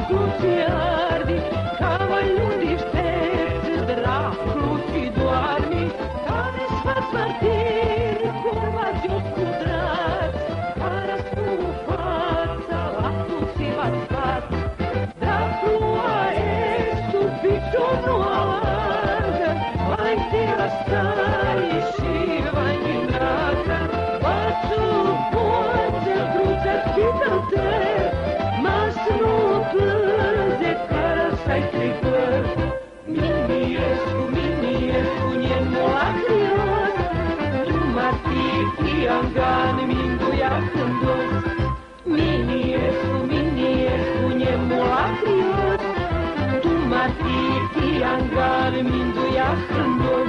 cruci ardi, cavai lundi șterți, dracului doarmi, care sfați martiri, curva jos cu drați, care cu fața la tuții v-ați fac. Dracula e sub piciorul alargă, vai te răstai și vai din dracă, v-ați poate cruțați chităte, mas nu plânge cara să-i tripăr. Miniescu, nie molacrios, tu martiti angan minduia hândos. Miniescu, nie molacrios, tu martiti angan minduia hândos.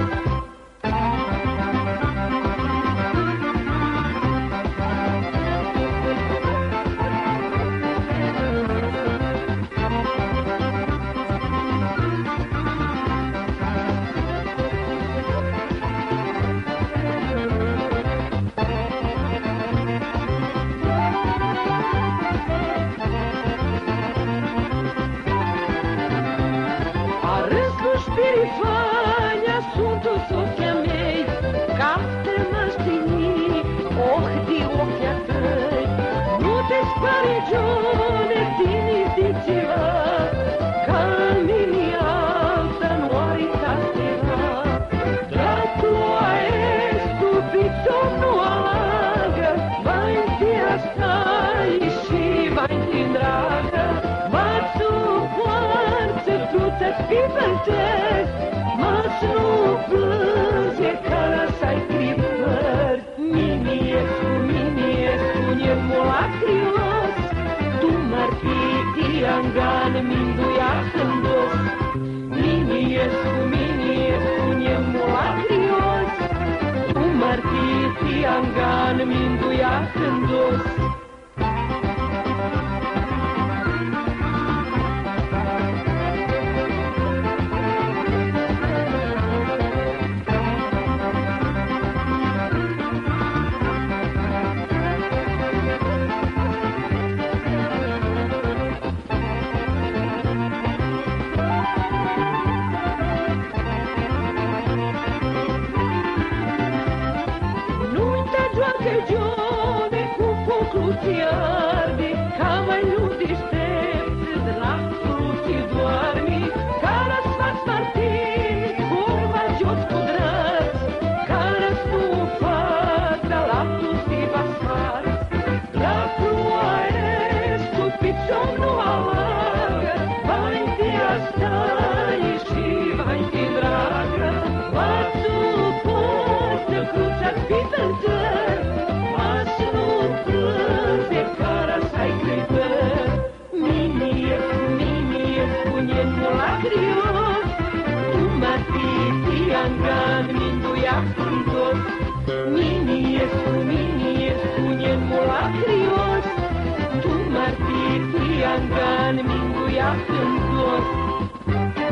Spirifania sunt soția mei, ca te măștini, di ochia tăi. Nu te spari, Gione, diceva, ca mini alta nu aritasteva. Dracula e stupido, nu alagă, vai ti astai și vai ti dragă, v-ați poarță, truță-ți pipăltesc, mas nu plânge cara să-i tripări. Miniescu, nie molacrios, tu martiti angan minduia hândos. Miniescu, nie molacrios, tu martiti angan minduia hândos. Gione cu focul arde, cavai lundi șterți, dracului doarmi, cara-ți faci martiri, curva jos cu drăți, care-ți cu fața la tuții v-ați fac. Dracula e sub piciorul alargă, vai te astai și vai te dragă, v-ați poartă cruțați pități. Molacrios, tu martiti angan minduia hândos. Miniescu, nie molacrios, tu martiti angan minduia hândos.